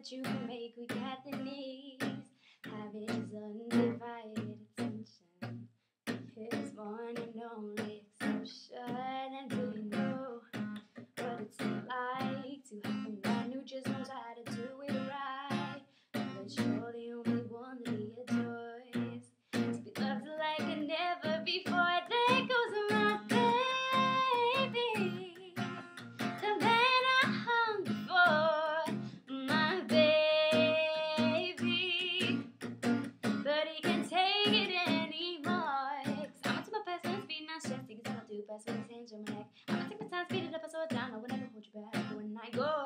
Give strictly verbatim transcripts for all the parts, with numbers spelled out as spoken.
that you can make. We got the knees, have his undivided attention, his one and only exception. And do you know what it's like to have a man who just knows how to do it right? But you're the only one that he adores, to be loved like never before. There goes my baby, the man I hunger for, my baby. But he can't take it anymore, 'cause I'ma take my best and speed, not stressing, 'cause I'll do best with his hands on my neck. I'ma take my time, speed it up, and slow it down. I will never hold you back when I go.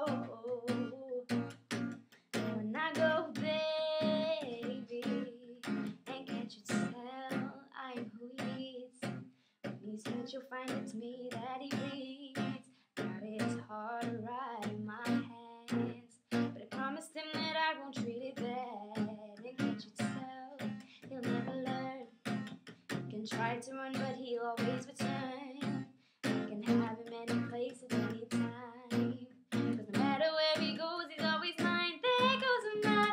When I go, baby. And can't you tell I'm who he is? When he's hurt, you'll find it's me that he reads. Got his heart right in my hands, but I promised him that I won't treat it bad. And can't you tell he'll never learn? He can try to run, but he'll always return. I can have him any place at any time, 'cause no matter where he goes, he's always mine. There goes my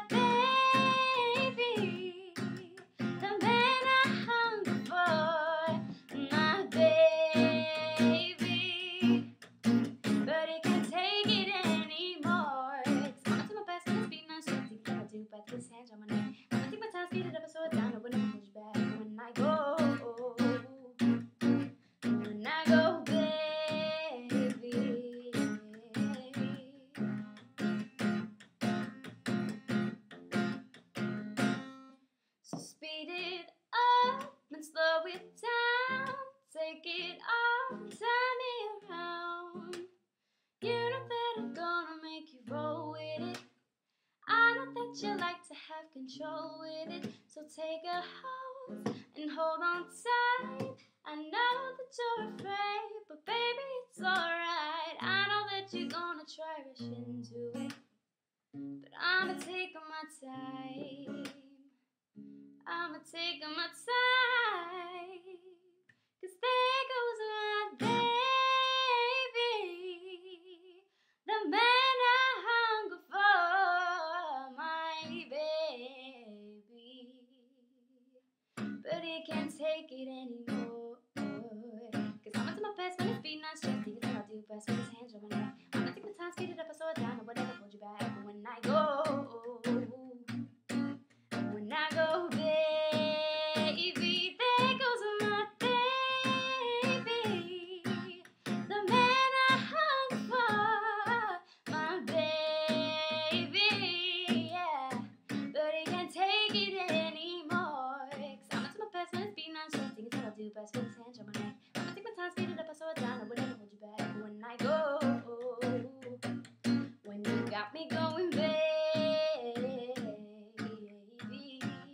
baby, the man I hunger for, my baby. But he can't take it anymore, 'cause I'ma do my best with his speed, not stressing, 'cause I'll do best with his hands on my neck. I'ma take my time, speed it up, and slow it down. I will never hold you back when I go. When I go, baby. So speed it up and slow it down. Take it all, turn me around. You know that I'm gonna make you roll with it. I know that you like to have control with it. So take a hold and hold on tight. I know that you're afraid, but baby, it's alright. I know that you're gonna try rush into it, but I'ma take my time. I'ma take my time, 'cause there goes my baby, the man I hunger for, my baby. But he can't take it anymore, 'cause I'ma do my best when his feet not stressing, 'cause I'll do best with his hands on my neck. I'ma take my time, speed it up, and slow it down. I will never hold you back when I go. When I go, baby, there goes my baby, the man I hunger for, my baby, yeah. But he can't take it anymore, 'cause I'ma do my best when his feet not stressing, 'cause I'll do best with his hands on my neck. I'ma take my time, speed it up, and slow it down. I will never hold you back when I go. When you got me going, baby,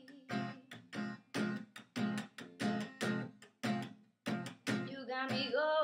you got me going.